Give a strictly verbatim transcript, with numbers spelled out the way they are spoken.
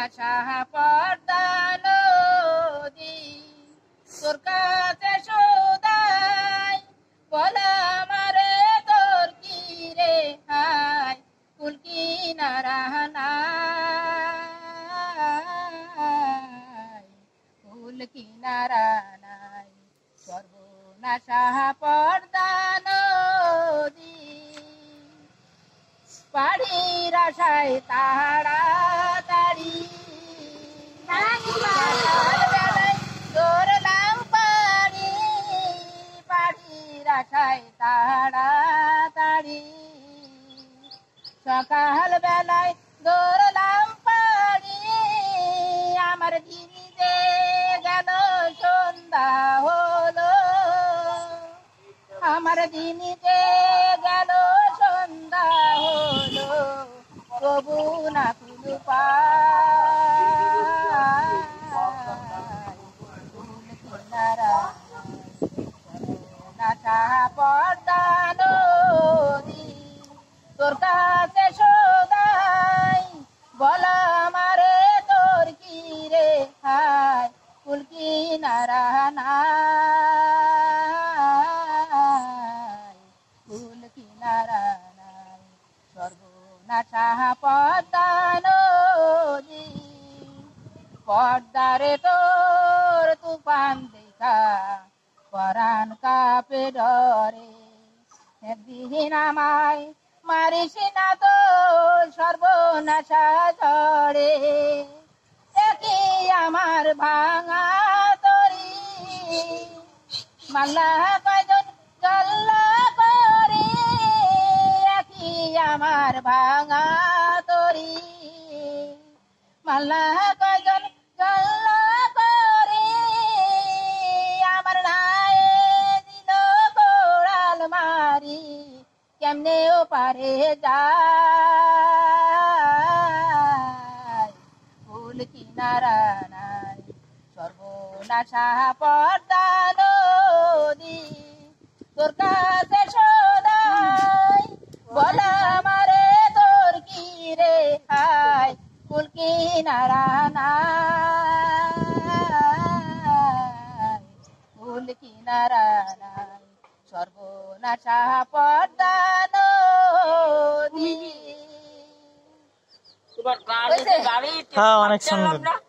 সর্বনাশা পর্দা নদী তোর কাছে সদাই বল আমারে তোর কি রে হাই কুল কিনারা নাই কুল কিনারা নাই সর্বনাশা পর্দা নদী পাড়ির আশায় তাড়াতাড়ি দৌড়লাম পাড়ি পাড়ির আশায় তাড়াতাড়ি সকাল বেলায় দৌড়লাম পাড়ি আমার দিদিতে গেল সন্ধ্যা হলো আমার দিনিতে গেল সন্ধ্যা হলো প্রভু না কুল নাশা পর্দা নদী তোর কাছে সদাই বল আমারে তোর কি রে হাই কুল কিনারা নাই কুল কিনারা নাই সর্বনাশা পদ্মা নদী পদ্মারে তোর তুফান দেখা পরাণ কাপে ডরে একদিন আমায় মারিস না তো সর্বনাশা ঝড়ে একই আমার ভাঙা তরি মাল্লা কয়জন জল্লা করে একই আমার ভাঙা তরি মাল্লা কয়জন জল্লা করে আমার নাই দিল গোড়াল মারি কেমনে ও পারে যায় কুল কিনারা নাই সর্বনাশা পর্দা নদী তোর কাছে সদাই বল আমারে তোর কি রে হাই কুল কিনারা নাই কুল কিনারা নাই সর্বনাশা পর্দা নদী। হ্যাঁ, অনেক সুন্দর।